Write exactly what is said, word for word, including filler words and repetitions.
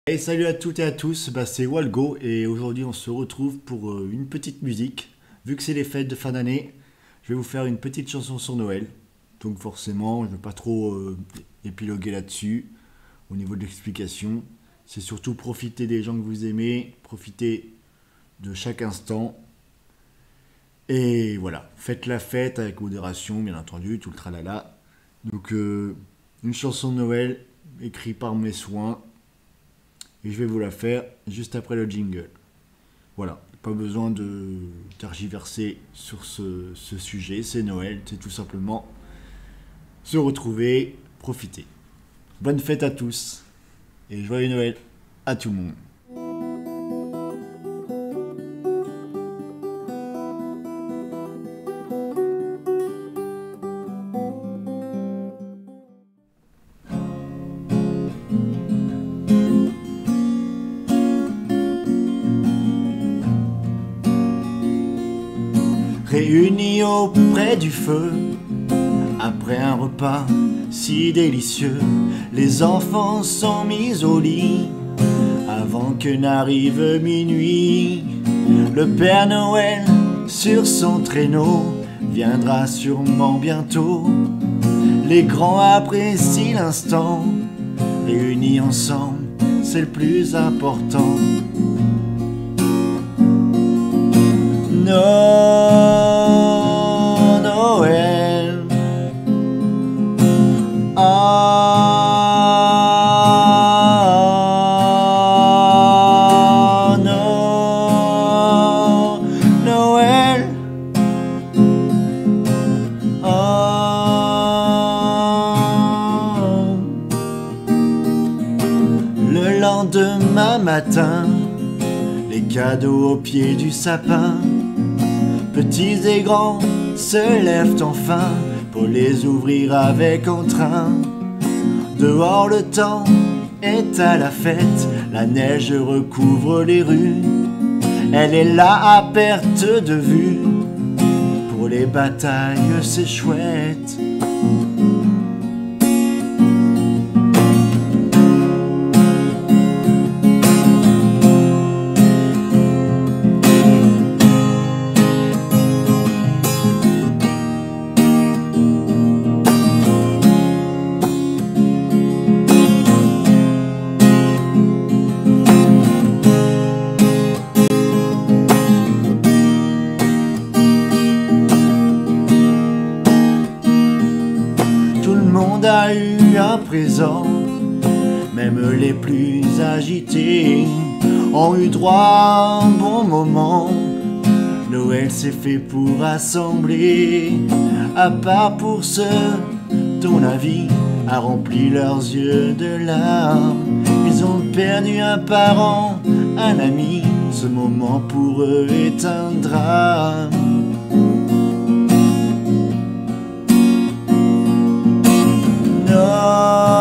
Et salut à toutes et à tous, bah c'est Walgo et aujourd'hui on se retrouve pour euh, une petite musique. Vu que c'est les fêtes de fin d'année, je vais vous faire une petite chanson sur Noël. Donc forcément, je ne vais pas trop euh, épiloguer là-dessus au niveau de l'explication. C'est surtout profiter des gens que vous aimez, profiter de chaque instant. Et voilà, faites la fête avec modération, bien entendu, tout le tralala. Donc euh, une chanson de Noël écrite par mes soins. Et je vais vous la faire juste après le jingle. Voilà, pas besoin de tergiverser sur ce, ce sujet, c'est Noël, c'est tout simplement se retrouver, profiter. Bonne fête à tous et joyeux Noël à tout le monde. Réunis auprès du feu, après un repas si délicieux, les enfants sont mis au lit, avant que n'arrive minuit. Le Père Noël, sur son traîneau, viendra sûrement bientôt. Les grands apprécient l'instant, réunis ensemble, c'est le plus important. Non, Noël. Ah, non, Noël. Ah. Le lendemain matin, les cadeaux au pied du sapin. Petits et grands se lèvent enfin pour les ouvrir avec entrain. Dehors le temps est à la fête, la neige recouvre les rues. Elle est là à perte de vue, pour les batailles c'est chouette. A eu un présent, même les plus agités ont eu droit à un bon moment. Noël s'est fait pour rassembler, à part pour ceux dont la vie a rempli leurs yeux de larmes. Ils ont perdu un parent, un ami, ce moment pour eux est un drame. No.